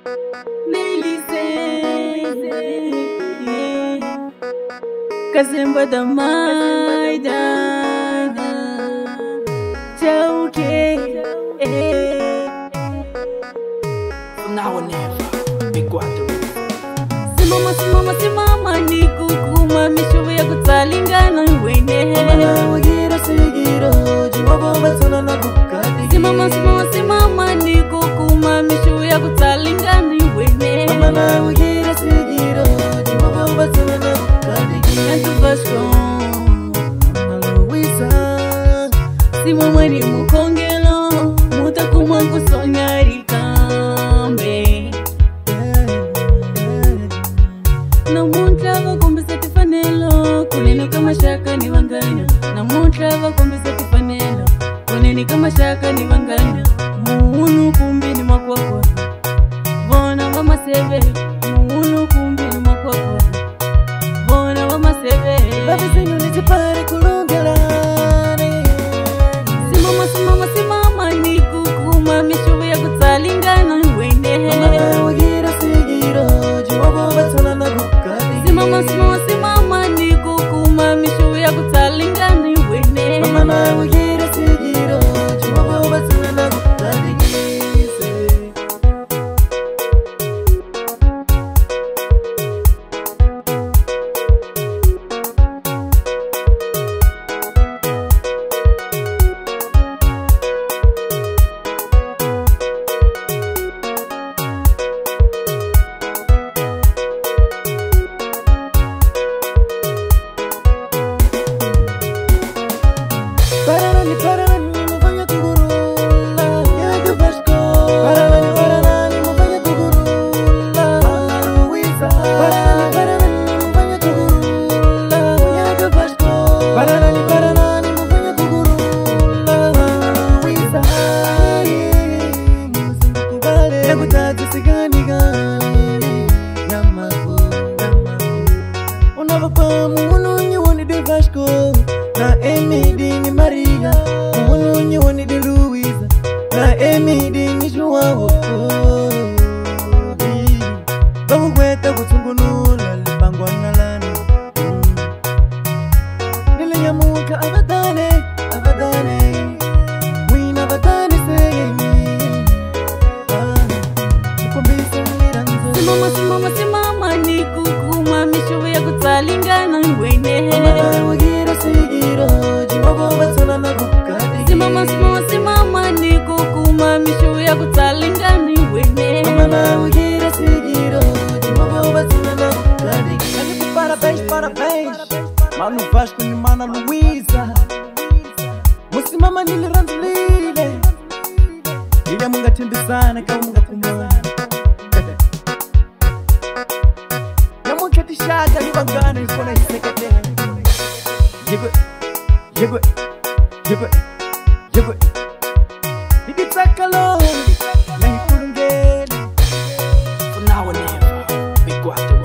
Kazimba da maida Chauke Now or never, big water. Simama ni kukuma mishuwe ya kutalingana wene Wagira sigiro Jiwago batona na kukadi Simama ni kukuma mishuwe ya kutalingana wene Mana wagira sigiro Jiwago batona na kukadi Yantu Vasco Luisa Simama ni mukongelo Mutakuma kusonyari kambe Na muntlava kumbisa tifanelo Kuneni kama shaka ni wanganya Na muntlava kumbisa tifanelo Kuneni kama shaka ni wanganya Muunu kumbi ni makwakwa Vona mama seve Muunu kumbi ni makwakwa Vona mama seve Babi zinyo nijipare kulungelane Simama ni kukuma mishuwe ya kutalingana wene Mana wagira sigiro Jiwago batona na kukadi Simama ni kukuma mishuwe ya kutalingana wene Mana wagira sigiro Jiwago batona na kukadi Pararani, mufanya kugurula Yantu Vasco Pararani, mufanya kugurula Luisa Pararani, mufanya kugurula Yantu Vasco Pararani, mufanya kugurula Luisa Musikubale Nakutaji sigani gani Yamaku Unavapamu ununyi wani de Vasco Na Emidi ni Maria Mununyi wani de Luisa Na Emidi ni Joao Bamugweta kutungunula Libangwa ngalani Nile nyamuka abadane Wina abadane seyemi Nikumbisa miranzo Simama ni kukuma mishuwe ya kutalingana wene Wagira sigiro Jiwago batona na kukadi Simama ni kukuma mishuwe ya kutalingana wene Mana wagira sigiro Jiwago batona na kukadi Kaniku parabéns Mano Vasco ni Mana Luisa Musimama niliranzulile Ile munga tembezana kama munga kumana Namunga tishata libangana Yukona isekate Yegwe Niditsakalo Nahikulungele For now or never, big water.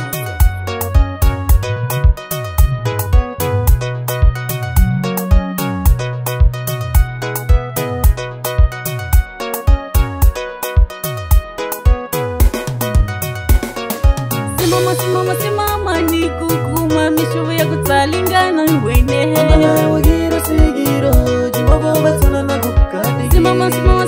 Simama ni kukuma mishuwe ya kutalingana wene Mana wagira sigiro Jiwago batona na kukadi Simama